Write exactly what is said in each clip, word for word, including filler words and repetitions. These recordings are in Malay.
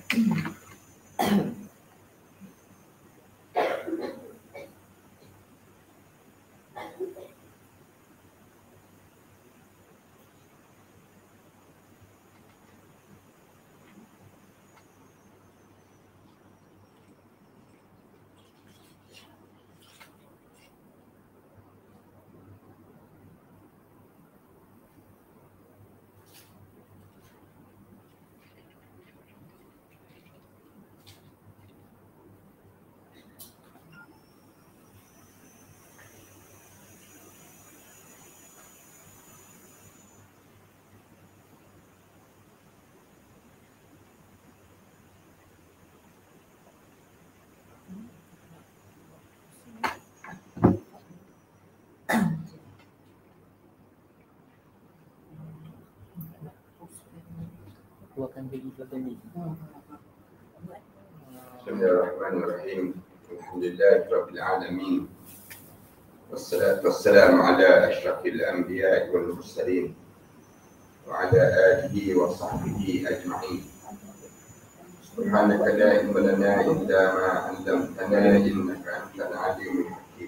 Bismillahirrahmanirrahim. Alhamdulillahirabbil alamin. Wassalatu wassalamu ala asyrafil anbiya'i wal mursalin wa ala alihi wa sahbihi ajma'in. Subhanaka la ilma lana illa ma 'allamtana innaka antal alimul hakim.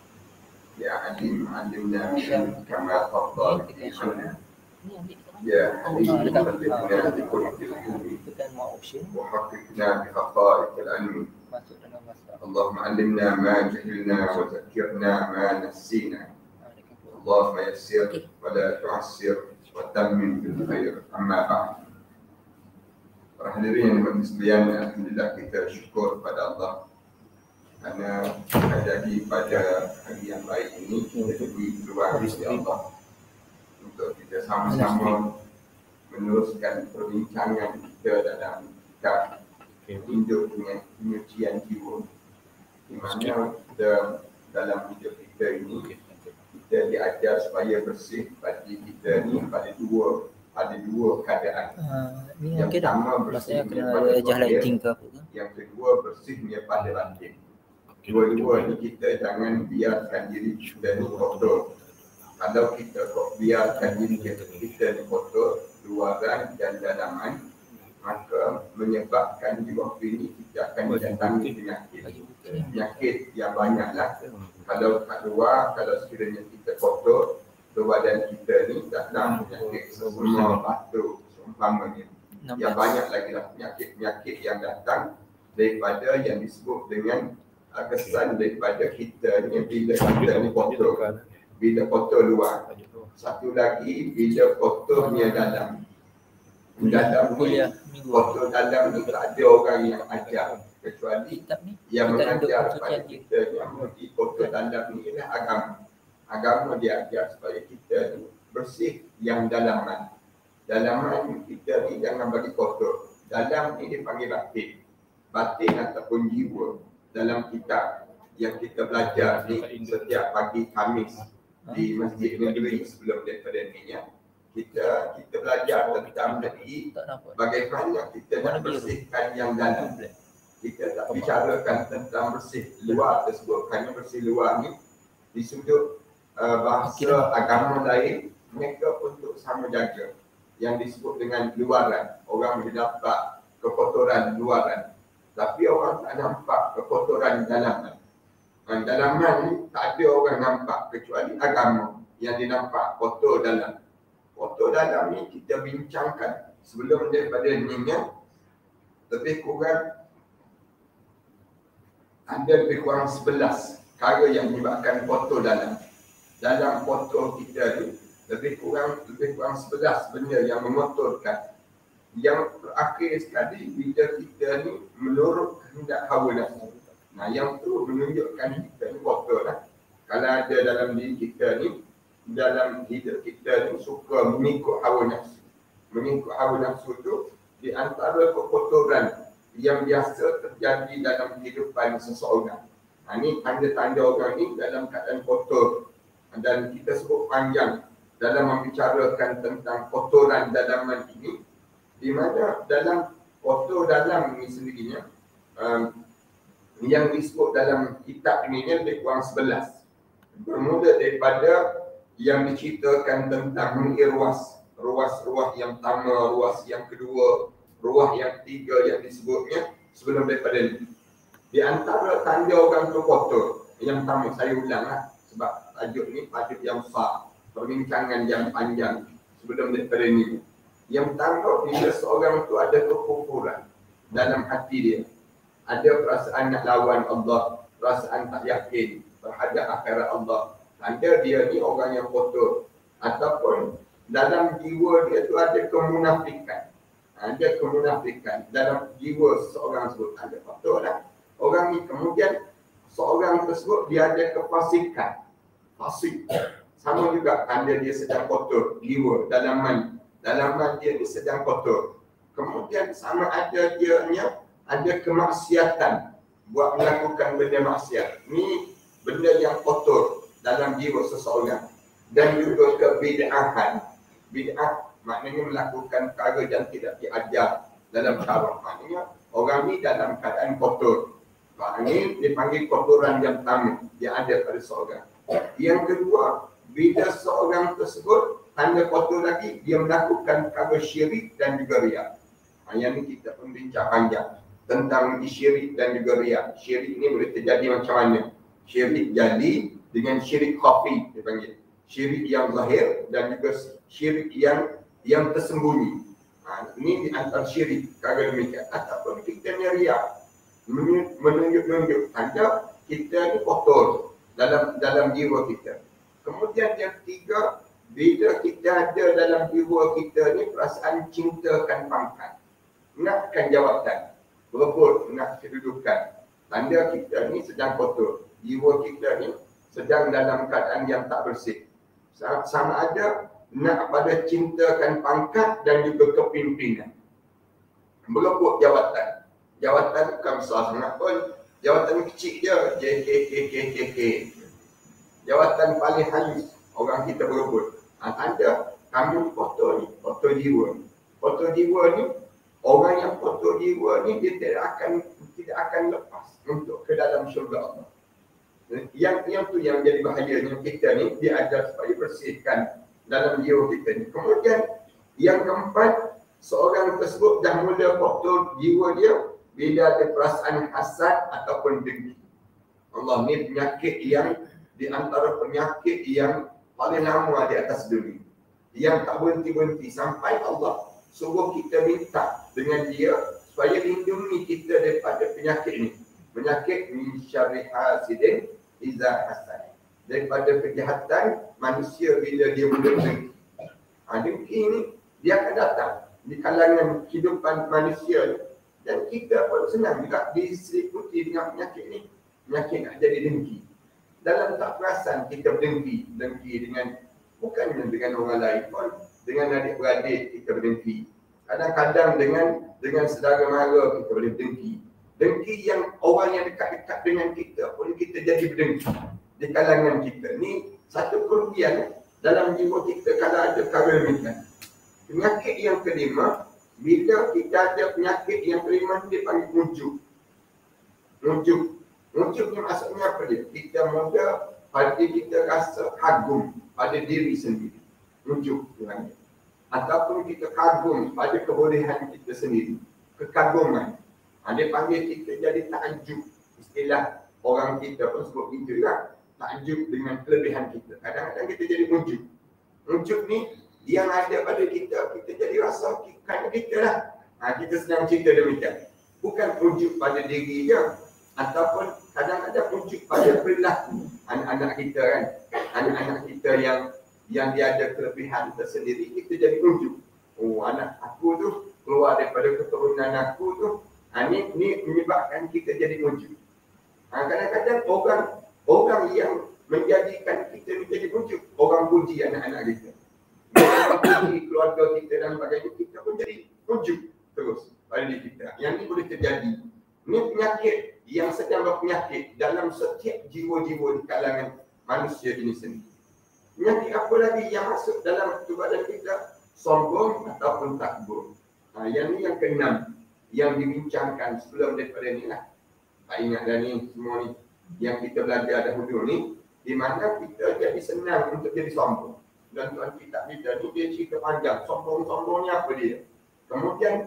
Ya alim 'allimna kama tafdhal bi sunnah. Ya Habib, balighna bi kulli ilmi wa haqqqiqna bi haqa'iqil ilmi. Allahumma 'allimna ma jahilna wa zakkirna ma nassina. Allahumma yassir wa la tu'assir wa tammim bil khair. Amma ba'd. Para hadirin yang bersekalian, alhamdulillah kita syukur kepada Allah kerana jadi pada hari yang baik ini kita diberi peluang oleh Allah untuk kita sama-sama meneruskan perbincangan kita dalam kitab Hidup dengan Penyucian Jiwa, di mana kita dalam hidup kita ini kita diajar supaya bersih bagi kita ni pada dua ada dua keadaan. Uh, yang pertama bersihnya pada zahir, yang kedua bersihnya pada batin. Dua-dua ni kita jangan biarkan diri kita ni kotor. Kalau kita kok biarkan diri kita ni kotor, luaran dan dalaman, maka menyebabkan di waktu ini kita akan mendatangi penyakit. Penyakit yang banyaklah. Kalau kat luar, kalau sekiranya kita kotor, badan kita ni datang penyakit semua batuk seumpamanya. Yang banyak lagi lah penyakit-penyakit yang datang daripada yang disebut dengan kesan daripada kita ni bila kita ni kotor. Bila kotor luar. Satu lagi bila kotornya dalam. Dalam ni, kotor dalam ni tak ada orang yang ajar. Kecuali yang mengajar pada kita yang mengerti kotor dalam ni ialah agama. Agama dia ajar supaya kita ni bersih yang dalaman. Dalaman kita ni jangan bagi kotor. Dalam ni dia panggil batin. Batin ataupun jiwa. Dalam kitab yang kita belajar ni setiap pagi Khamis di Masjid Negeri sebelum daripada ni ya. Kita kita belajar tentang tadi bagaimana kita nak bersihkan yang dalam. Kita tak bicarakan tentang bersih luar tersebut. Kerana bersih luar ni di sudut Uh, bahasa agama lain, mereka untuk sama jaga yang disebut dengan luaran. Orang boleh nampak kekotoran luaran, tapi orang tak nampak kekotoran dalaman. Dan dalaman ni tak ada orang nampak kecuali agama yang dinampak kotor dalam. Kotor dalam ni kita bincangkan sebelum daripada ni ya, lebih kurang ada lebih kurang sebelas perkara yang menyebabkan kotor dalam. Dalam kotor kita ni lebih kurang lebih kurang sebelas benda yang mengotorkan. Yang terakhir sekali bila kita ni menurut kehendak hawa nafsu. Nah yang tu menunjukkan kita ni kotor lah. Kalau ada dalam diri kita ni, dalam hidup kita ni suka mengikut hawa nafsu. Mengikut hawa nafsu tu di antara kekotoran yang biasa terjadi dalam kehidupan seseorang. Nah ni tanda-tanda orang ni dalam keadaan kotor. Dan kita sebut panjang dalam membicarakan tentang kotoran dalaman ini, di mana dalam kotor dalam ini sendirinya um, yang disebut dalam kitab ini lebih kurang sebelas. Bermula daripada yang diceritakan tentang mengirwas ruas-ruas yang pertama, ruas yang kedua, ruah yang tiga yang disebutnya sebelum daripada ni. Di antara tanda orang tu kotor, yang pertama saya ulang lah, sebab tajuk ni tajuk yang besar, perbincangan yang panjang sebelum daripada ni. Yang pertama, bila seorang tu ada kekufuran dalam hati dia, ada perasaan nak lawan Allah, perasaan tak yakin terhadap akhirat Allah, tanda dia ni orang yang kotor. Ataupun dalam jiwa dia tu ada kemunafikan, ada kemunafikan dalam jiwa seorang tersebut, ada kotor lah orang ni. Kemudian seorang tersebut dia ada kefasikan, fasik, sama juga tanda dia sedang kotor jiwa, dalaman dalaman dia ni sedang kotor. Kemudian sama ada dia nya ada kemaksiatan, buat melakukan benda maksiat, ni benda yang kotor dalam jiwa seseorang. Dan juga kebid'ahan, bid'ah maknanya melakukan perkara yang tidak diajar dalam syarak, maknanya orang ni dalam keadaan kotor. Ini dipanggil kotoran yang pertama yang ada pada seorang. Yang kedua, bila seorang tersebut tanda kotor lagi, dia melakukan perkara syirik dan juga riak. Yang ni kita pun bincang panjang tentang syirik dan juga riak. Syirik ni boleh terjadi macam mana? Syirik jadi dengan syirik khafi dipanggil. Syirik yang zahir dan juga syirik yang yang tersembunyi. Ha, ini di antara syirik perkara demikian. Ataupun kita ni riak, menunjuk-nunjuk tanda kita ni kotor dalam dalam jiwa kita. Kemudian yang ketiga, bila kita ada dalam jiwa kita ni perasaan cintakan pangkat, nakkan jawatan, berebut nak kedudukan, tanda kita ni sedang kotor. Jiwa kita ni sedang dalam keadaan yang tak bersih. Sama ada nak pada cintakan pangkat dan juga kepimpinan, berebut jawatan. Jawatan bukan besar sangat pun, jawatan kecil je, J K K K K K. Jawatan paling halus orang kita berebut. Ha, tanda kami kotor ni, kotor jiwa. Kotor jiwa ni, orang yang kotor jiwa ni dia tidak akan tidak akan lepas untuk ke dalam syurga Allah. Yang yang tu yang jadi bahayanya kita ni, dia ajar supaya bersihkan dalam jiwa kita ni. Kemudian yang keempat, seorang tersebut dah mula kotor jiwa dia bila ada perasaan hasad ataupun dengki. Allah ni penyakit yang di antara penyakit yang paling lama di atas dunia, yang tak berhenti-berhenti sampai Allah suruh kita minta dengan dia supaya lindungi kita daripada penyakit ini. Penyakit min syarri hasidin iza hasad, daripada kejahatan manusia bila dia mula dengki. Ha, dengki ni dia akan datang di kalangan kehidupan manusia, dan kita pun senang juga diseliputi dengan penyakit ni. Penyakit nak jadi dengki. Dalam tak perasan kita berdengki, dengki dengan bukan dengan orang lain pun, dengan adik-beradik kita berdengki. Kadang-kadang dengan dengan saudara mara kita boleh dengki. Dengki yang orang yang dekat-dekat dengan kita pun kita jadi berdengki di kalangan kita. Ni satu kerugian dalam jiwa kita kalau ada perkara demikian. Penyakit yang kelima, bila kita ada penyakit yang kelima, dia panggil mujuk. Mujuk. Mujuk ni maksudnya apa dia? Kita mula pada kita rasa kagum pada diri sendiri. Mujuk dia. Ataupun kita kagum pada kebolehan kita sendiri. Kekaguman. Ha, dia panggil kita jadi takjub. Istilah orang kita pun sebut gitu lah. Takjub dengan kelebihan kita. Kadang-kadang kita jadi mujuk. Mujuk ni yang ada pada kita, kita jadi rasa kerana kita lah. Ha, kita sedang cerita demikian. Bukan mujuk pada diri je. Ataupun kadang-kadang mujuk pada perilaku anak-anak kita kan. Anak-anak kita yang yang dia ada kelebihan tersendiri, kita jadi mujuk. Oh, anak aku tu keluar daripada keturunan aku tu. Ha, ni, ni menyebabkan kita jadi mujuk. Ha, kadang-kadang orang orang yang menjadikan kita menjadi mujuk, orang puji anak-anak kita. Orang puji keluarga kita dan sebagainya, kita pun jadi mujuk terus pada diri kita. Yang ni boleh terjadi. Ini penyakit yang sedang berpenyakit dalam setiap jiwa-jiwa di kalangan manusia ini sendiri. Penyakit apa lagi yang masuk dalam badan kita? Sombong ataupun takbur. Ha, yang ni yang keenam yang dibincangkan sebelum daripada ni lah. Tak ingat dah ni semua ni yang kita belajar dahulu ni, di mana kita jadi senang untuk jadi sombong. Dan tuan kitab kita ni dia cerita panjang sombong-sombongnya apa dia. Kemudian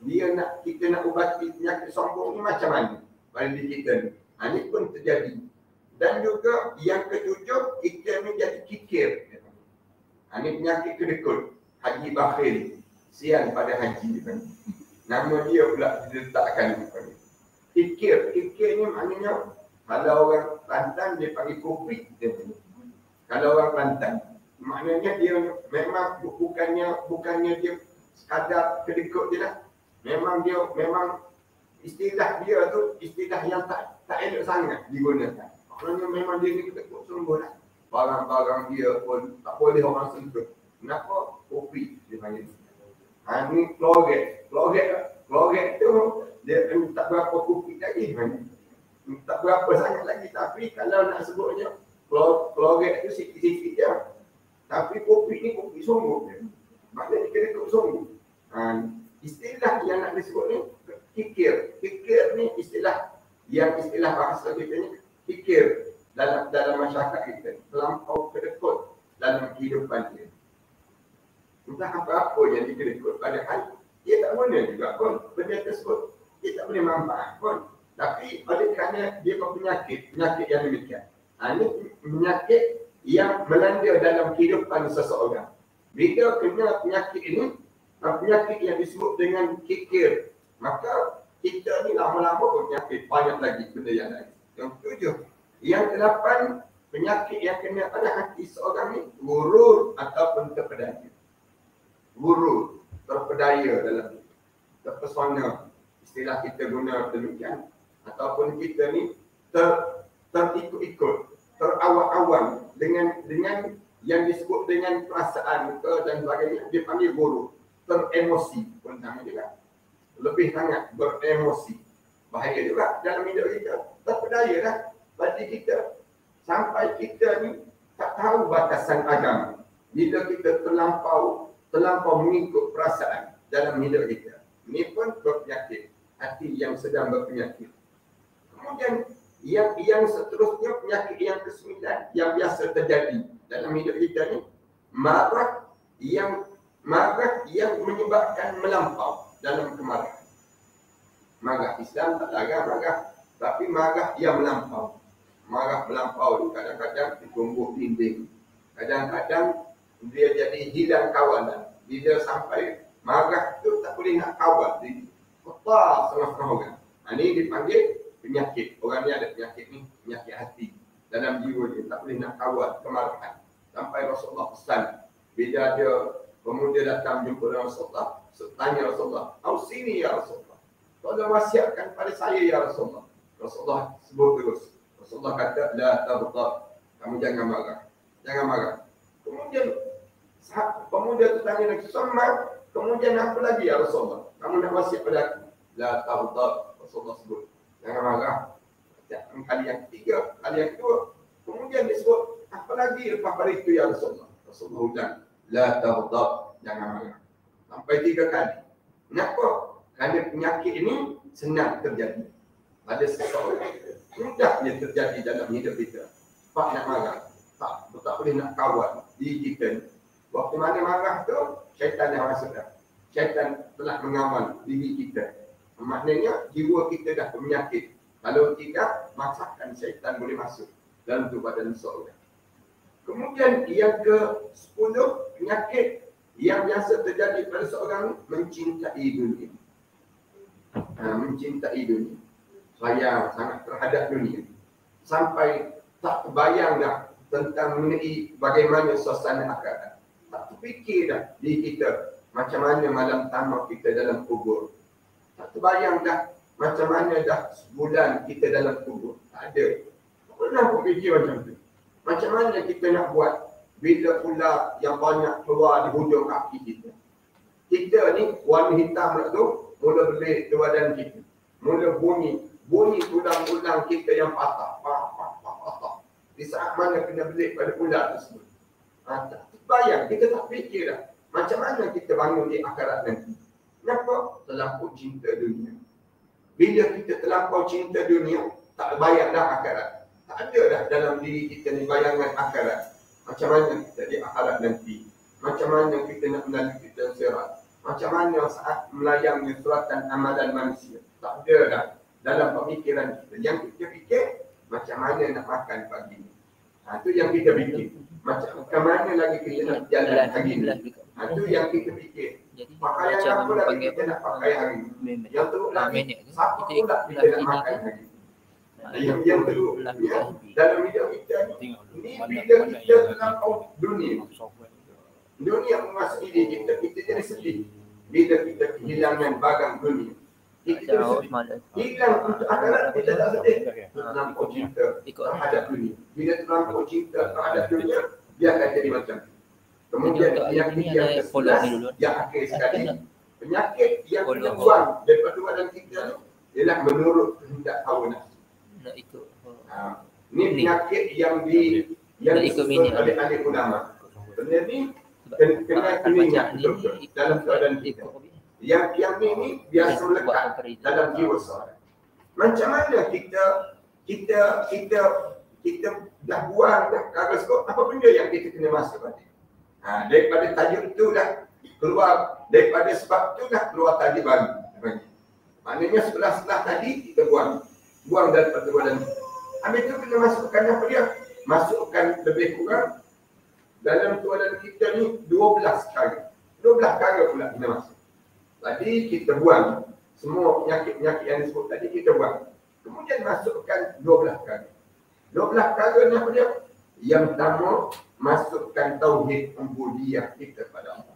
dia nak kita nak ubati penyakit sombong ni macam mana pada diri kita ni. Ha, ni pun terjadi. Dan juga yang ketujuh, kita ni jadi kikir. Ha, ni penyakit kedekut. Haji bakhil. Sian pada haji. Nama dia pula diletakkan. Kikir. Kikir ni maknanya, kalau orang Kelantan dia panggil kopik. Kalau orang Kelantan, maknanya dia memang bukannya bukannya dia sekadar kedekut je lah. Memang dia, memang istilah dia tu istilah yang tak tak elok sangat digunakan. Maknanya memang dia ni kedekut sungguh lah. Barang-barang dia pun tak boleh orang sentuh. Kenapa? Kopi dia panggil. Ha, ni kloret. Kloret kloret tu dia tak berapa kopi lagi. Tak berapa sangat lagi. Tapi kalau nak sebutnya, kloret tu sikit-sikit je. Tapi kopi ni kopi sungguh je. Maknanya kedekut sungguh. Ha, istilah yang nak disebut ni kikir. Kikir ni istilah yang istilah bahasa kita ni kikir dalam dalam masyarakat kita. Terlampau kedekut dalam kehidupan dia. Entah apa-apa yang dikedekut, padahal dia tak guna juga pun. Benda tersebut dia tak boleh manfaat pun. Tapi oleh kerana dia berpenyakit, penyakit yang demikian. Ha, ini penyakit yang melanda dalam kehidupan seseorang. Bila kena penyakit ini, penyakit yang disebut dengan kikir, maka kita ni lama-lama berpenyakit, banyak lagi benda yang lain. Yang tujuh. Yang delapan, penyakit yang kena pada hati seorang ni, gurur ataupun terpedaya. Gurur, terpedaya dalam terpesona, istilah kita guna demikian. Ataupun kita ni ter, terikut-ikut, terawang-awang dengan dengan yang disebut dengan perasaan ke dan sebagainya, dia panggil gurur. Teremosi pun sama juga. Lebih sangat beremosi. Bahaya juga dalam hidup kita. Terpedaya lah bagi kita. Sampai kita ni tak tahu batasan agama. Bila kita terlampau terlampau mengikut perasaan dalam hidup kita. Ini pun berpenyakit. Hati yang sedang berpenyakit. Kemudian yang yang seterusnya, penyakit yang kesembilan yang biasa terjadi dalam hidup kita ni, marah yang marah yang menyebabkan melampau dalam kemarahan. Marah Islam tak larang marah, tapi marah yang melampau. Marah melampau kadang-kadang ditumbuh dinding. Kadang-kadang dia jadi hilang kawalan. Bila sampai marah tu tak boleh nak kawal. Dia kotor setengah-setengah orang. Ini dipanggil penyakit. Orang ni ada penyakit ni, penyakit hati. Dalam jiwa dia tak boleh nak kawal kemarahan. Sampai Rasulullah pesan, bila dia pemuda datang jumpa Rasulullah, tanya Rasulullah, "Ausini ya Rasulullah. Tolong wasiatkan pada saya ya Rasulullah." Rasulullah sebut terus. Rasulullah kata, "La taghdab." Kamu jangan marah. Jangan marah. Kemudian pemuda tu tanya lagi, "Sama, kemudian apa lagi ya Rasulullah? Kamu nak wasiat pada aku?" La taghdab. Rasulullah sebut, jangan marah. Kali yang ketiga, kali yang kedua, kemudian disebut, apa lagi lepas pada itu ya Rasulullah? Rasulullah ulang, la taghdab, jangan marah. Sampai tiga kali. Kenapa? Kerana penyakit ini senang terjadi pada seseorang. Mudah dia terjadi dalam hidup kita. Cepat nak marah. Tak, tak boleh nak kawal diri kita ni. Waktu mana marah tu, syaitan dah masuk dah. Syaitan telah mengawal diri kita. Maknanya jiwa kita dah berpenyakit. Kalau tidak, masakan syaitan boleh masuk dalam tubuh badan seseorang. Kemudian yang ke sepuluh, penyakit yang biasa terjadi pada seorang mencintai dunia. Ha, mencintai dunia. Sayang sangat terhadap dunia. Sampai tak terbayang dah tentang mengenai bagaimana suasana akhirat. Tak terfikir dah diri kita macam mana malam tamat kita dalam kubur. Tak terbayang dah macam mana dah sebulan kita dalam kubur. Tak ada. Tak pernah pun fikir macam tu. Macam mana kita nak buat bila ular yang banyak keluar di hujung kaki kita. Kita ni warna hitam lah tu mula belit di badan kita. Mula bunyi. Bunyi tulang-tulang kita yang patah. Patah, patah, patah. Di saat mana kena belit pada ular tersebut. Ha, tak terbayang. Kita tak fikir dah. Macam mana kita bangun di akhirat nanti. Kenapa? Terlampau cinta dunia. Bila kita terlampau cinta dunia, tak bayang dah akhirat. Tak ada dah dalam diri kita ni bayangan akhirat. Macam mana kita di akhirat nanti. Macam mana kita nak melalui kita sirat. Macam mana saat melayangnya suratan amalan manusia? Tak ada dah dalam pemikiran kita. Yang kita fikir, macam mana nak makan pagi ni. Ha, itu yang kita fikir. Macam ke mana lagi kita nak jalan pagi ni. Ha, itu yang kita fikir. Pakaian apa lagi kita nak pakai hari ni. Yang teruk lagi, siapa pula kita nak makan hari ni. Yang, yang teruk, ya, dalam hidup kita ni, ni bila kita terlampau dunia. Dunia memasuki diri kita, kita jadi sedih. Bila kita kehilangan barang dunia. Kita jadi sedih. Hilang untuk akhirat, kita tak sedih. Terlampau cinta terhadap dunia. Bila terlampau cinta terhadap dunia, dia akan jadi macam tu. Kemudian penyakit yang kesebelas, yang akhir sekali, penyakit yang kena buang daripada badan kita ni, ialah menurut kehendak hawa nafsu. Nak ikut. Ha, ni penyakit yang di yang disebut oleh ahli ulama. Benda ni kena kena kena dalam keadaan kita. Yang yang ni ni biasa melekat dalam jiwa seorang. Macam mana kita kita kita kita dah buang dah karoskop, apa benda yang kita kena masuk tadi? Ha, daripada tajuk itu dah keluar, daripada sebab itu dah keluar tajuk baru. Maknanya sebelah-sebelah tadi kita buang. Buang daripada badan. Habis itu kita masukkan apa dia? Masukkan lebih kurang dalam badan kita ni dua belas kali. dua belas kali pula kita masuk. Tadi kita buang. Semua penyakit-penyakit yang disebut tadi kita buang. Kemudian masukkan dua belas kali. dua belas kali ni apa dia? Yang pertama, masukkan tauhid ubudiyah kita pada Allah.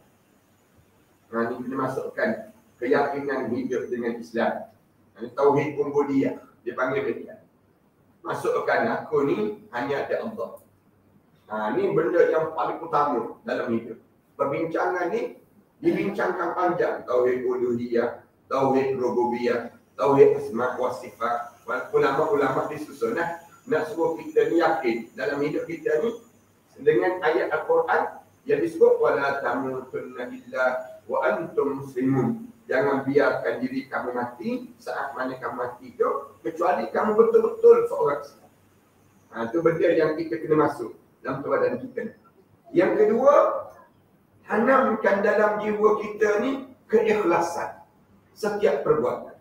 Nah, ini kita masukkan keyakinan hidup dengan Islam. Ini tauhid ubudiyah. Dia panggil dia. Masukkan aku ni hanya ada Allah. Ha, ni benda yang paling utama dalam hidup. Perbincangan ni dibincangkan panjang. Tauhid uluhiyah, tauhid rububiyah, tauhid asma' wa sifat. Ulama-ulama disusun nah, nak suruh kita ni yakin dalam hidup kita ni dengan ayat Al-Quran yang disebut wala tamutunna illa wa antum muslimun. Jangan biarkan diri kamu mati saat mana kamu mati itu, kecuali kamu betul-betul seorang Islam. Ha, itu benda yang kita kena masuk dalam keadaan kita. Yang kedua, tanamkan dalam jiwa kita ni keikhlasan setiap perbuatan.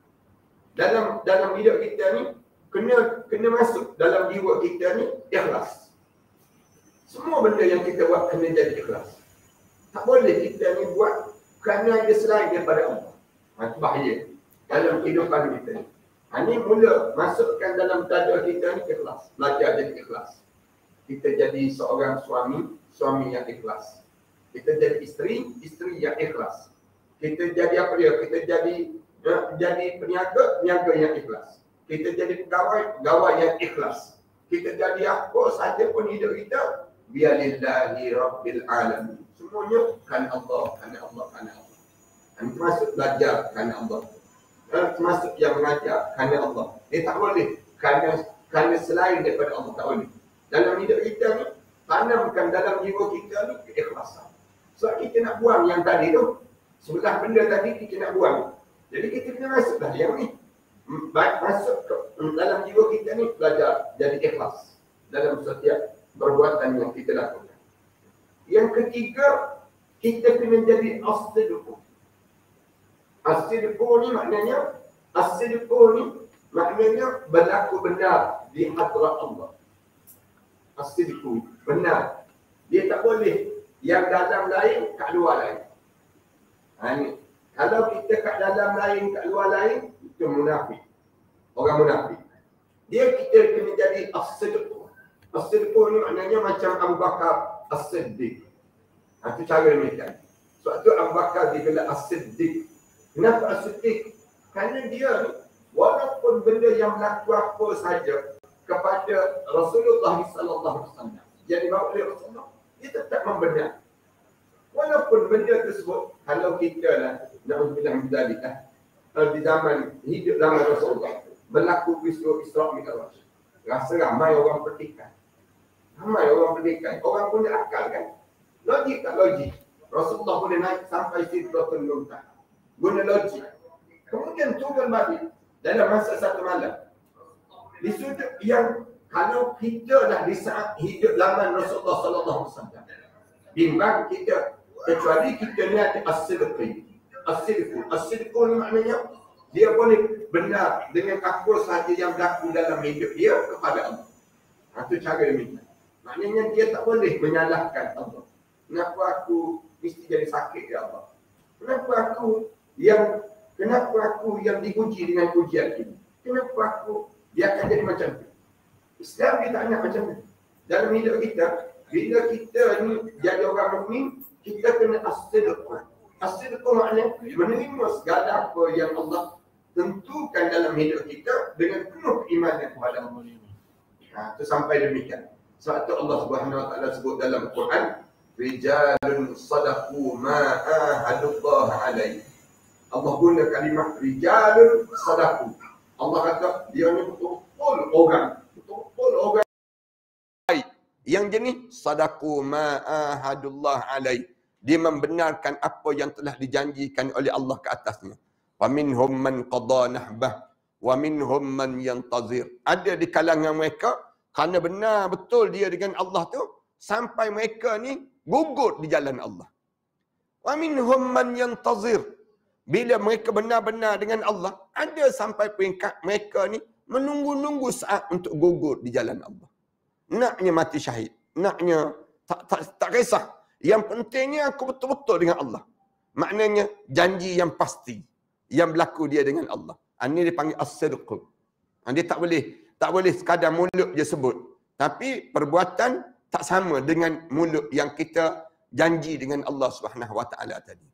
Dalam dalam hidup kita ni kena kena masuk dalam jiwa kita ni ikhlas. Semua benda yang kita buat kena jadi ikhlas. Tak boleh kita ni buat kerana dia selain daripada Allah. Ha, itu bahaya dalam kehidupan kita ni. Ha, ni mula masukkan dalam tajuk kita ni ikhlas. Belajar jadi ikhlas. Kita jadi seorang suami, suami yang ikhlas. Kita jadi isteri, isteri yang ikhlas. Kita jadi apa dia? Kita jadi ya, jadi peniaga, peniaga yang ikhlas. Kita jadi pegawai, pegawai yang ikhlas. Kita jadi apa saja pun hidup kita, bialillahi rabbil alamin. Semuanya kan Allah, kan Allah, kan Allah. Dan termasuk belajar kan Allah. Dan termasuk yang mengajar kan Allah. Dia tak boleh kerana kerana selain daripada Allah, tak boleh. Dalam hidup kita ni, tanamkan dalam jiwa kita ni keikhlasan. Sebab kita nak buang yang tadi tu. Sebelah benda tadi kita nak buang. Jadi kita kena masuklah yang ni. Masuk ke dalam jiwa kita ni, belajar jadi ikhlas dalam setiap perbuatan yang kita lakukan. Yang ketiga, kita kena jadi as-sidqu. As-sidqu ni maknanya, as-sidqu ni maknanya berlaku benar di hadrat Allah. As-sidqu, benar. Dia tak boleh yang dalam lain, kat luar lain. Ha, ni. Kalau kita kat dalam lain, kat luar lain, itu munafik. Orang munafik. Dia kita kena jadi as-sidqu. As-sidqu ni maknanya macam Abu Bakar As-Siddiq. Ha, itu cara mereka. Sebab tu Abu Bakar digelar As-Siddiq. Kenapa As-Siddiq? Kerana dia ni, walaupun benda yang berlaku apa saja kepada Rasulullah sallallahu alaihi wasallam yang dibawa oleh Rasulullah, dia tetap membenar. Walaupun benda tersebut, kalau kita lah, nak bilang bidalik lah, di zaman, hidup zaman Rasulullah, berlaku peristiwa Isra' Mi'raj. Rasa ramai orang petikan. Ramai orang petikan. Orang punya akal kan? Logik tak logik? Rasulullah boleh naik sampai Sidratul Muntaha. Guna logik. Kemudian turun balik dalam masa satu malam. Di sudut yang kalau kita dah di saat hidup zaman Rasulullah sallallahu alaihi wasallam, bimbang kita, Kecuali kita ni ada as-sidqi. As-sidqu. As-sidqu ni maknanya dia boleh benar dengan apa sahaja yang berlaku dalam hidup dia kepada Allah. Itu cara dia minta. Maknanya dia tak boleh menyalahkan Allah. Kenapa aku mesti jadi sakit ya Allah? Kenapa aku yang kenapa aku yang diuji dengan ujian ini? Kenapa aku dia akan jadi macam tu? Islam dia tak nak macam tu. Dalam hidup kita, bila kita ni jadi orang mukmin, kita kena as-sidq. As-sidq maknanya menerima segala apa yang Allah tentukan dalam hidup kita dengan penuh keimanan kepada Allah. Ha, itu sampai demikian. Sebab itu Allah Subhanahu Wa Taala sebut dalam Quran, rijalun sadaqu ma ahadullah alaihi. Allah guna kalimah rijalun sadaqu. Allah kata dia ni betul-betul orang, betul-betul orang baik. Yang jenis sadaqu ma ahadullah alaihi. Dia membenarkan apa yang telah dijanjikan oleh Allah ke atasnya. Wa minhum man qada nahbah wa minhum man yantazir. Ada di kalangan mereka kerana benar betul dia dengan Allah tu sampai mereka ni gugur di jalan Allah. Wa minhum man yantazir. Bila mereka benar-benar dengan Allah, ada sampai peringkat mereka ni menunggu-nunggu saat untuk gugur di jalan Allah. Naknya mati syahid, naknya tak tak tak kisah. Yang pentingnya aku betul-betul dengan Allah. Maknanya janji yang pasti yang berlaku dia dengan Allah. Ini dipanggil as-sidq. Dia tak boleh tak boleh sekadar mulut je sebut, tapi perbuatan tak sama dengan mulut yang kita janji dengan Allah Subhanahu Wa Taala tadi.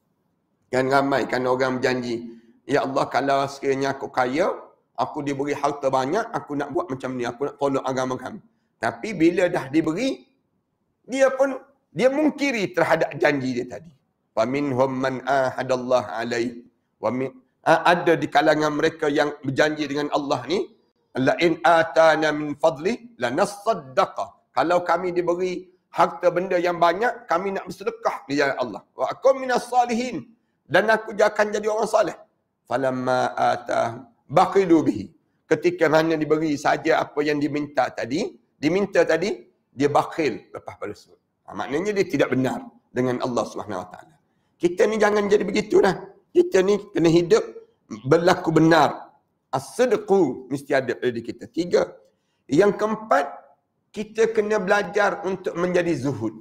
Kan ramai kan orang berjanji, ya Allah kalau sekiranya aku kaya, aku diberi harta banyak, aku nak buat macam ni, aku nak tolong agama kamu. Tapi bila dah diberi, dia pun dia mungkiri terhadap janji dia tadi. Wa minhum man ahadallah alaihi wa min ada di kalangan mereka yang berjanji dengan Allah ni, la in atana min fadli lanasaddaqa. Kalau kami diberi harta benda yang banyak, kami nak bersedekah di jalan Allah. Wa akum minas salihin, dan aku akan jadi orang saleh. Falamma atah baqilu bihi. Ketika mana diberi saja apa yang diminta tadi, diminta tadi, dia bakhil lepas pada tersebut. Ha, maknanya dia tidak benar dengan Allah Subhanahu Wa Taala. Kita ni jangan jadi begitu dah. Kita ni kena hidup berlaku benar. As-sidqu mesti ada pada diri kita. Tiga. Yang keempat, kita kena belajar untuk menjadi zuhud.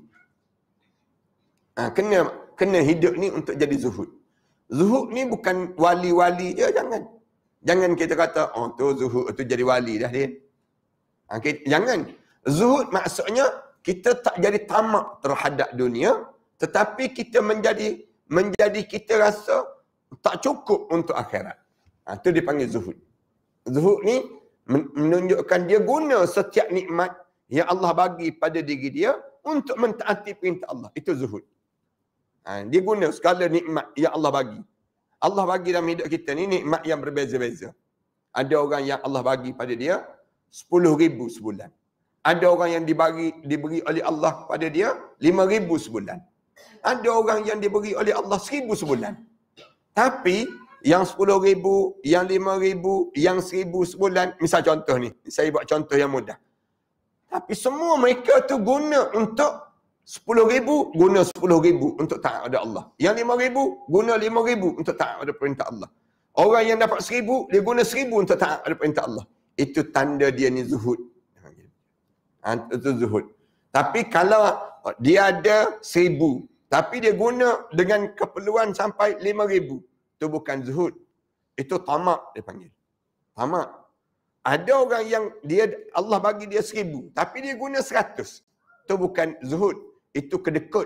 Ha, kena kena hidup ni untuk jadi zuhud. Zuhud ni bukan wali-wali je, jangan. Jangan kita kata, oh tu zuhud, tu jadi wali dah dia. Ha, kita, jangan. Zuhud maksudnya, kita tak jadi tamak terhadap dunia, tetapi kita menjadi menjadi kita rasa tak cukup untuk akhirat. Ha, itu dipanggil zuhud. Zuhud ni menunjukkan dia guna setiap nikmat yang Allah bagi pada diri dia untuk mentaati perintah Allah. Itu zuhud. Ha, dia guna segala nikmat yang Allah bagi. Allah bagi dalam hidup kita ni nikmat yang berbeza-beza. Ada orang yang Allah bagi pada dia sepuluh ribu sebulan. Ada orang yang dibagi, diberi oleh Allah pada dia lima ribu sebulan. Ada orang yang diberi oleh Allah seribu sebulan. Tapi yang sepuluh ribu, yang lima ribu, yang seribu sebulan, misal contoh ni, saya buat contoh yang mudah. Tapi semua mereka tu guna untuk sepuluh ribu, guna sepuluh ribu untuk taat pada Allah. Yang lima ribu, guna lima ribu untuk taat pada perintah Allah. Orang yang dapat seribu, dia guna seribu untuk taat pada perintah Allah. Itu tanda dia ni zuhud. Ha, itu zuhud. Tapi kalau dia ada seribu, tapi dia guna dengan keperluan sampai lima ribu, itu bukan zuhud. Itu tamak dia panggil. Tamak. Ada orang yang dia Allah bagi dia seribu, tapi dia guna seratus. Itu bukan zuhud. Itu kedekut.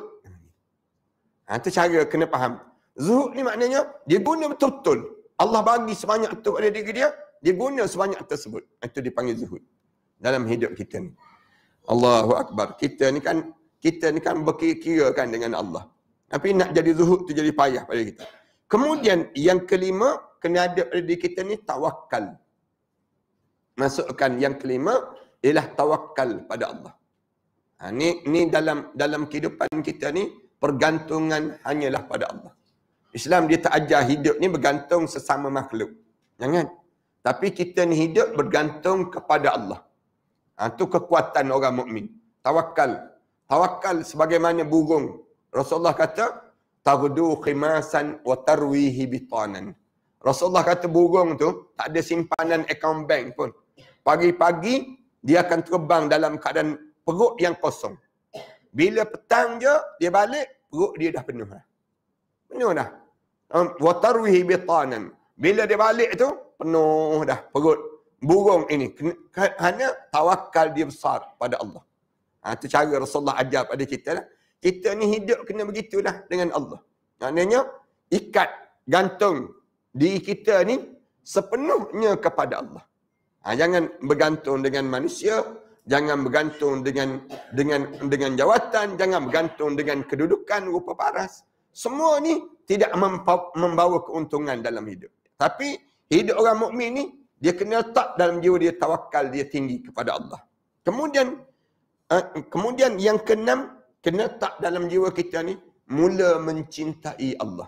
Ha, itu cara kena faham. Zuhud ni maknanya, dia guna betul-betul. Allah bagi sebanyak itu pada diri dia, dia guna sebanyak tersebut. Itu dipanggil zuhud. Dalam hidup kita ni. Allahu Akbar. Kita ni kan, kita ni kan berkira-kira kan dengan Allah. Tapi nak jadi zuhud tu jadi payah pada kita. Kemudian yang kelima, kena ada pada diri kita ni tawakal. Masukkan yang kelima ialah tawakal pada Allah. Ha, ni ni dalam dalam kehidupan kita ni pergantungan hanyalah pada Allah. Islam dia tak ajar hidup ni bergantung sesama makhluk. Jangan. Tapi kita ni hidup bergantung kepada Allah. Ha, tu kekuatan orang mukmin. Tawakal. Tawakal sebagaimana burung Rasulullah kata, taghdu khimasan wa tarwihi bitanan. Rasulullah kata burung tu tak ada simpanan akaun bank pun. Pagi-pagi dia akan terbang dalam keadaan perut yang kosong. Bila petang je dia balik, perut dia dah penuh dah. Penuh dah. Wa tarwihi bitanan. Bila dia balik tu penuh dah perut burung ini. Hanya tawakal dia besar pada Allah. Ha, itu cara Rasulullah ajar pada kita lah. Kita ni hidup kena begitulah dengan Allah. Maknanya ikat, gantung diri kita ni sepenuhnya kepada Allah. Ha, jangan bergantung dengan manusia, jangan bergantung dengan dengan dengan jawatan, jangan bergantung dengan kedudukan, rupa paras. Semua ni tidak membawa keuntungan dalam hidup. Tapi hidup orang mukmin ni dia kena letak dalam jiwa dia tawakal dia tinggi kepada Allah. Kemudian uh, kemudian yang keenam, kena tak dalam jiwa kita ni mula mencintai Allah.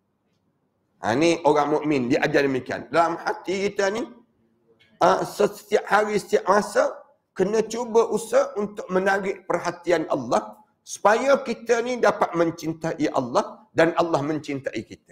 Ha, ni orang mukmin dia ajar demikian. Dalam hati kita ni uh, setiap hari setiap masa kena cuba usaha untuk menarik perhatian Allah supaya kita ni dapat mencintai Allah dan Allah mencintai kita.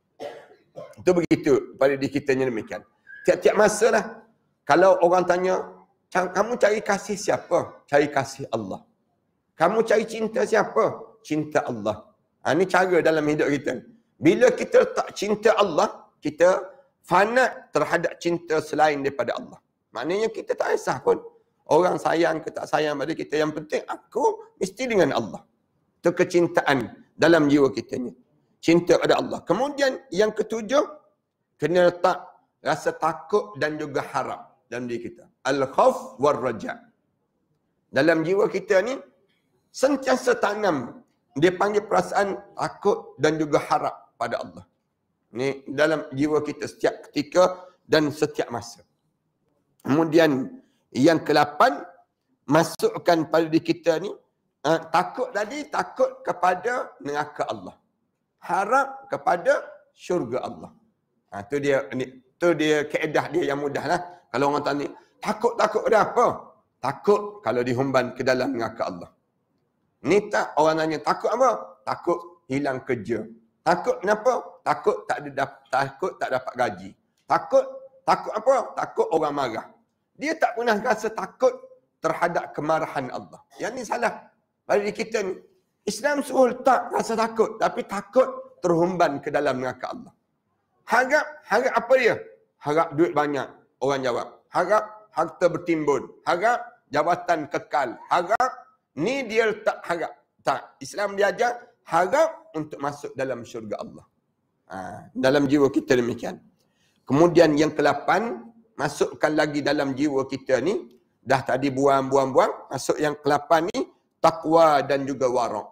Itu begitu pada diri kita ni demikian. Tiap-tiap masa lah kalau orang tanya, kamu cari kasih siapa? Cari kasih Allah. Kamu cari cinta siapa? Cinta Allah. Ha, ini cara dalam hidup kita. Bila kita letak cinta Allah, kita fana terhadap cinta selain daripada Allah. Maknanya kita tak kisah pun orang sayang ke tak sayang pada kita. Yang penting aku mesti dengan Allah. Itu kecintaan dalam jiwa kita ni. Cinta pada Allah. Kemudian yang ketujuh, kena letak rasa takut dan juga harap dalam diri kita. Al-khawf wal-raja. Dalam jiwa kita ni, sentiasa tanam. Dia panggil perasaan takut dan juga harap pada Allah. Ini dalam jiwa kita setiap ketika dan setiap masa. Kemudian yang kelapan, masukkan pada diri kita ni, uh, takut tadi, takut kepada neraka Allah. Harap kepada syurga Allah. Ha, tu dia, tu dia kaedah dia yang mudah lah. Kalau orang tanya, takut-takut ada apa? Takut kalau dihumban ke dalam neraka Allah. Ni tak orang tanya, takut apa? Takut hilang kerja. Takut kenapa? Takut tak ada takut tak dapat gaji. Takut takut apa? Takut orang marah. Dia tak pernah rasa takut terhadap kemarahan Allah. Yang ni salah. Pada kita ni, Islam suruh letak rasa takut, tapi takut terhumban ke dalam neraka Allah. Harap, harap apa dia? Harap duit banyak. Orang jawab. Harap harta bertimbun. Harap jabatan kekal. Harap, ni dia letak harap. Tak. Islam dia ajar harap untuk masuk dalam syurga Allah. Ha, dalam jiwa kita demikian. Kemudian yang kelapan, masukkan lagi dalam jiwa kita ni, dah tadi buang-buang-buang, masuk yang kelapan ni, takwa dan juga warak.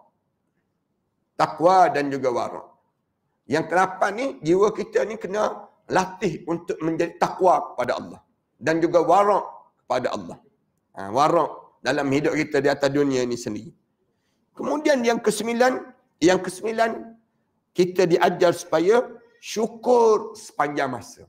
Takwa dan juga warak. Yang kelapan ni, jiwa kita ni kena latih untuk menjadi takwa kepada Allah. Dan juga warak kepada Allah. Ha, warak dalam hidup kita di atas dunia ni sendiri. Kemudian yang kesembilan, yang kesembilan, kita diajar supaya syukur sepanjang masa.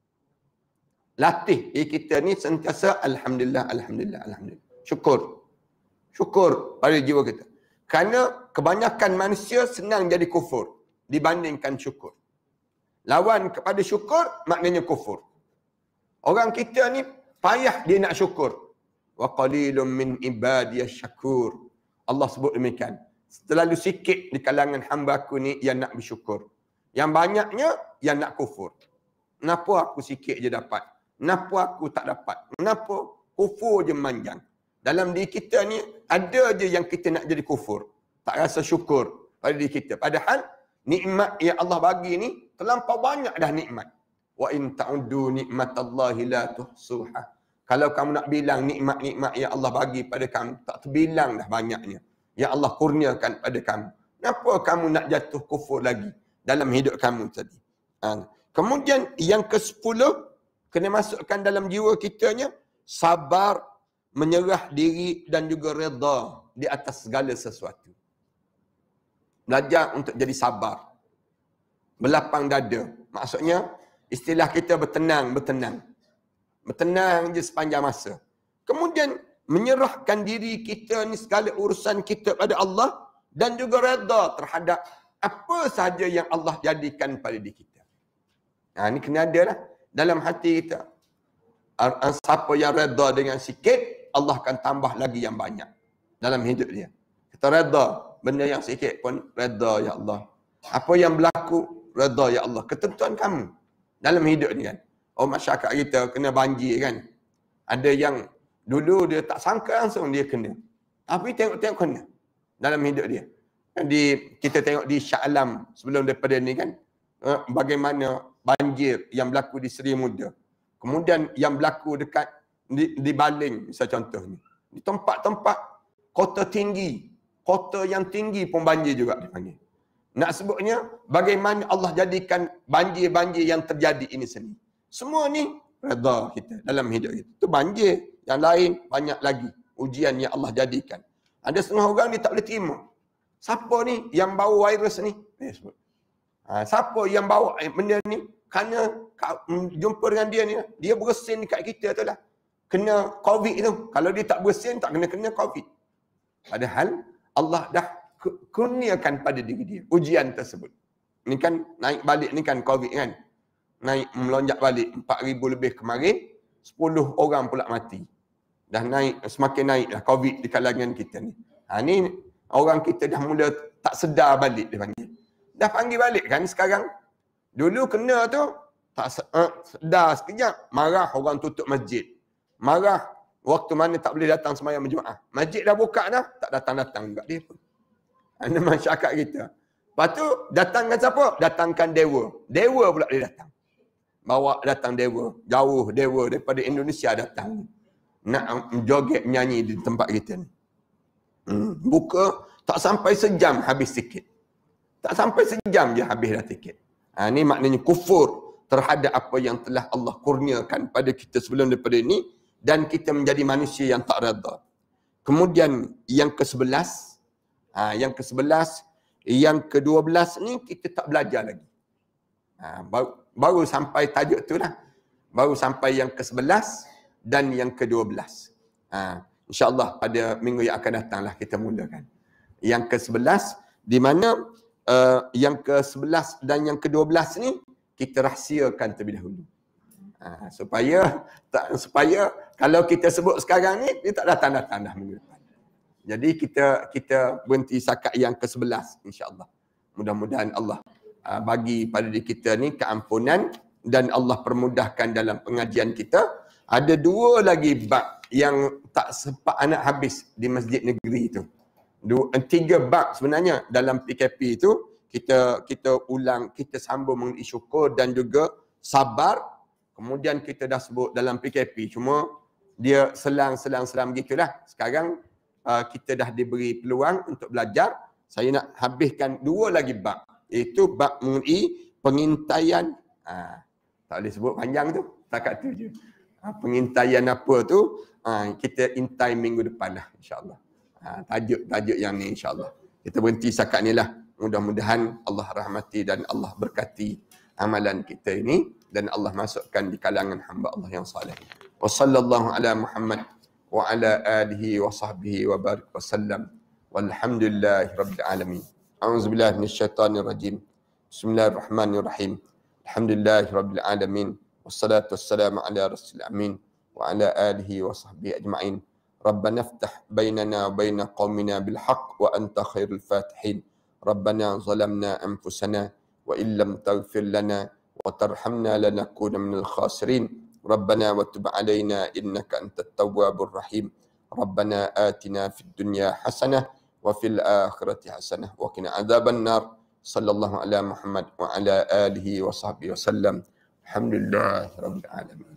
Latih eh, kita ni sentiasa Alhamdulillah, Alhamdulillah, Alhamdulillah. Syukur. Syukur pada jiwa kita. Kerana kebanyakan manusia senang jadi kufur dibandingkan syukur. Lawan kepada syukur maknanya kufur. Orang kita ni payah dia nak syukur. Wa qalilum min ibadiyasy syakur. Allah sebut demikian. Terlalu sikit di kalangan hamba aku ni yang nak bersyukur. Yang banyaknya yang nak kufur. Kenapa aku sikit je dapat? Kenapa aku tak dapat? Kenapa kufur je manjang? Dalam diri kita ni ada je yang kita nak jadi kufur. Tak rasa syukur pada diri kita. Padahal nikmat yang Allah bagi ni terlampau banyak dah nikmat. Wa in ta'uddu nikmatallahi la tuhsuha. Kalau kamu nak bilang nikmat-nikmat yang Allah bagi pada kamu, tak terbilang dah banyaknya. Yang Allah kurniakan pada kamu. Kenapa kamu nak jatuh kufur lagi dalam hidup kamu tadi? Ha. Kemudian yang kesepuluh, kena masukkan dalam jiwa kitanya, sabar, menyerah diri dan juga redha di atas segala sesuatu. Belajar untuk jadi sabar. Berlapang dada. Maksudnya, istilah kita bertenang, bertenang. Bertenang je sepanjang masa. Kemudian, menyerahkan diri kita ni segala urusan kita pada Allah dan juga redha terhadap apa sahaja yang Allah jadikan pada diri kita. Ha, ini kena ada lah dalam hati kita. Siapa yang redha dengan sikit, Allah akan tambah lagi yang banyak dalam hidup dia. Kita redha benda yang sikit pun redha ya Allah. Apa yang berlaku redha ya Allah. Ketentuan kamu dalam hidup ni kan. Oh, masyarakat kita kena banjir kan. Ada yang dulu dia tak sangka langsung dia kena. Tapi tengok-tengok kena dalam hidup dia. Di, kita tengok di Shah Alam sebelum daripada ni kan. Bagaimana banjir yang berlaku di Seri Muda. Kemudian yang berlaku dekat di, di Baling, misal contohnya. Di tempat-tempat kota tinggi, kota yang tinggi pun banjir juga dipanggil. Nak sebutnya, bagaimana Allah jadikan banjir-banjir yang terjadi ini sendiri. Semua ni redha kita dalam hidup kita. Itu banjir. Yang lain banyak lagi ujian yang Allah jadikan. Ada setengah orang dia tak boleh terima. Siapa ni yang bawa virus ni? Dia sebut. Ha, siapa yang bawa benda ni? Kerana jumpa dengan dia ni, dia bersin dekat kita tu lah. Kena COVID tu. Kalau dia tak bersin, tak kena-kena COVID. Padahal Allah dah kurniakan pada diri dia ujian tersebut. Ni kan naik balik ni kan COVID kan. Naik melonjak balik empat ribu lebih kemarin, sepuluh orang pula mati. Dah naik, semakin naik lah COVID di kalangan kita ni. Ha, ni orang kita dah mula tak sedar balik dia panggil. Dah panggil balik kan sekarang. Dulu kena tu tak uh, sedar sekejap, marah orang tutup masjid. Marah waktu mana tak boleh datang sembahyang berjemaah. Masjid dah buka dah, tak datang-datang juga dia pun. Ada masyarakat kita. Lepas tu datangkan siapa? Datangkan dewa. Dewa pula dia datang. Bawa datang dewa. Jauh dewa daripada Indonesia datang. Nak joget menyanyi di tempat kita ni. Hmm. Buka tak sampai sejam habis tiket. Tak sampai sejam je habis dah tiket. Ha, ni maknanya kufur terhadap apa yang telah Allah kurniakan pada kita sebelum daripada ini. Dan kita menjadi manusia yang tak redha. Kemudian yang ke sebelas. Ha, yang ke sebelas. Yang ke dua belas ni kita tak belajar lagi. Ha, baru, baru sampai tajuk tu lah. Baru sampai yang ke sebelas dan yang ke dua belas. Ha, InsyaAllah pada minggu yang akan datang lah kita mulakan. Yang ke sebelas di mana uh, yang ke sebelas dan yang ke dua belas ni kita rahsiakan terlebih dahulu. Ha, supaya tak, supaya kalau kita sebut sekarang ni dia tak datang-datang dah minggu depan. Jadi kita kita berhenti sakat yang ke sebelas insya-Allah. Mudah-mudahan Allah uh, bagi pada diri kita ni keampunan dan Allah permudahkan dalam pengajian kita. Ada dua lagi bab yang tak sempat anak habis di masjid negeri itu. Dua, tiga bab sebenarnya dalam P K P itu kita kita ulang, kita sambung mengenai syukur dan juga sabar. Kemudian kita dah sebut dalam P K P, cuma dia selang-selang-selang gitulah. Sekarang uh, kita dah diberi peluang untuk belajar. Saya nak habiskan dua lagi bab. Itu bab mengenai pengintaian. Uh, tak boleh sebut panjang tu. Takat tu je. Uh, pengintaian apa tu, uh, kita intai minggu depan lah insyaAllah. Uh, tajuk-tajuk yang ni insyaAllah. Kita berhenti sakat ni lah. Mudah-mudahan Allah rahmati dan Allah berkati amalan kita ini. Dan Allah masukkan di kalangan hamba Allah yang salih. Wa sallallahu ala Muhammad wa ala alihi wa sahbihi wa barik wa sallam. Walhamdulillahi rabbil alamin. A'udzubillahi minasyaitanir rajim. Bismillahirrahmanirrahim. Alhamdulillahi rabbil alamin. Wassalatu wassalamu ala rasulil amin wa ala alihi wa sahbihi ajma'in. Rabbana iftah bainana wa baina qaumina bil haqq wa anta khairul fatihin. Rabbana zalamna anfusana wa illam taghfir lana وترحمنا لنكون من الخاسرين ربنا وتب علينا إنك أنت التواب الرحيم ربنا آتنا في الدنيا حسنة وفي الآخرة حسنة وقنا عذاب النار صلى الله على محمد وعلى آله وصحبه وسلم الحمد لله رب العالمين.